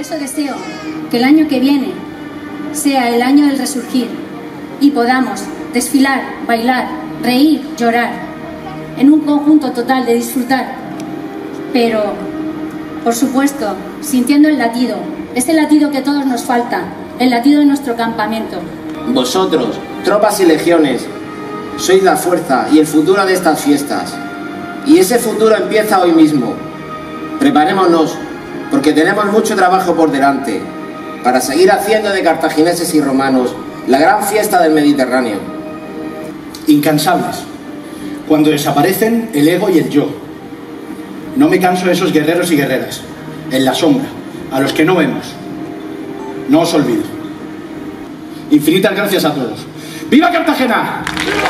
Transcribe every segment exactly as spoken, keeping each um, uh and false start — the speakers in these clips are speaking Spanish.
eso deseo que el año que viene sea el año del resurgir y podamos desfilar, bailar, reír, llorar, en un conjunto total de disfrutar, pero, por supuesto, sintiendo el latido, ese latido que a todos nos falta, el latido de nuestro campamento. Vosotros, tropas y legiones, sois la fuerza y el futuro de estas fiestas. Y ese futuro empieza hoy mismo. Preparémonos, porque tenemos mucho trabajo por delante, para seguir haciendo de cartagineses y romanos la gran fiesta del Mediterráneo. Incansables, cuando desaparecen el ego y el yo. No me canso de esos guerreros y guerreras, en la sombra, a los que no vemos. No os olvido. Infinitas gracias a todos. ¡Viva Cartagena!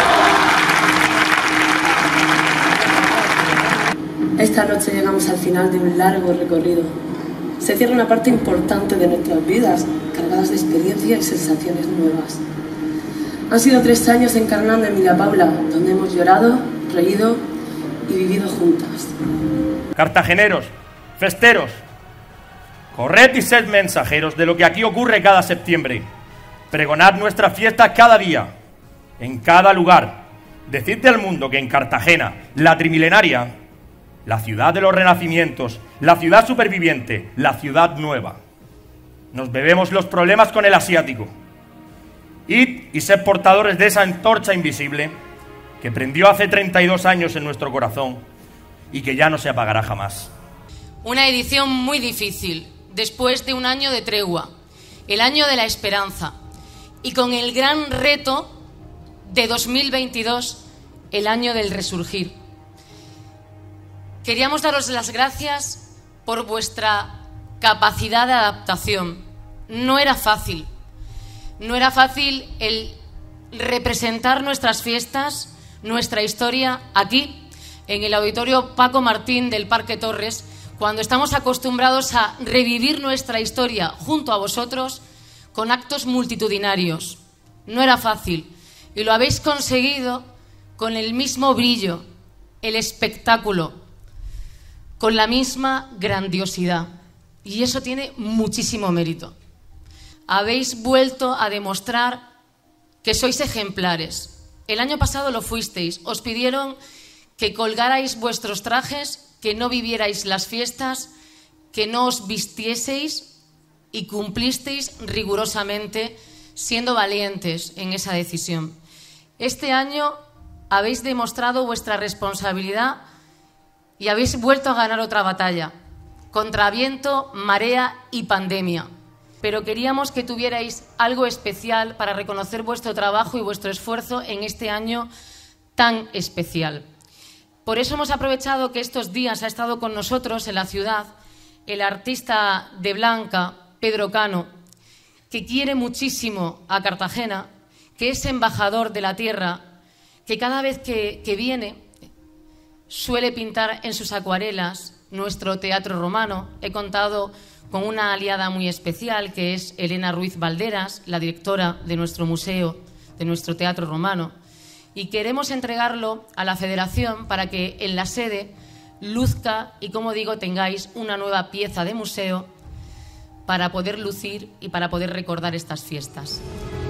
Esta noche llegamos al final de un largo recorrido. Se cierra una parte importante de nuestras vidas, cargadas de experiencia y sensaciones nuevas. Han sido tres años encarnando en Villa Paula, donde hemos llorado, reído y vivido juntas. Cartageneros, festeros, corred y sed mensajeros de lo que aquí ocurre cada septiembre. Pregonad nuestras fiestas cada día, en cada lugar. Decidle al mundo que en Cartagena, la trimilenaria, la ciudad de los renacimientos, la ciudad superviviente, la ciudad nueva, nos bebemos los problemas con el asiático. Id y sed portadores de esa antorcha invisible que prendió hace treinta y dos años en nuestro corazón y que ya no se apagará jamás. Una edición muy difícil, después de un año de tregua, el año de la esperanza, y con el gran reto de dos mil veintidós, el año del resurgir. Queríamos daros las gracias por vuestra capacidad de adaptación. No era fácil, no era fácil el representar nuestras fiestas, nuestra historia aquí, en el Auditorio Paco Martín del Parque Torres, cuando estamos acostumbrados a revivir nuestra historia junto a vosotros con actos multitudinarios. No era fácil y lo habéis conseguido con el mismo brillo, el espectáculo, con la misma grandiosidad. Y eso tiene muchísimo mérito. Habéis vuelto a demostrar que sois ejemplares. El año pasado lo fuisteis. Os pidieron que colgarais vuestros trajes, que no vivierais las fiestas, que no os vistieseis y cumplisteis rigurosamente, siendo valientes en esa decisión. Este año habéis demostrado vuestra responsabilidad y habéis vuelto a ganar otra batalla, contra viento, marea y pandemia. Pero queríamos que tuvierais algo especial para reconocer vuestro trabajo y vuestro esfuerzo en este año tan especial. Por eso hemos aprovechado que estos días ha estado con nosotros en la ciudad el artista de Blanca, Pedro Cano, que quiere muchísimo a Cartagena, que es embajador de la tierra, que cada vez que, que viene suele pintar en sus acuarelas nuestro teatro romano. He contado con una aliada muy especial, que es Elena Ruiz Valderas, la directora de nuestro museo, de nuestro teatro romano, y queremos entregarlo a la Federación para que en la sede luzca y, como digo, tengáis una nueva pieza de museo para poder lucir y para poder recordar estas fiestas.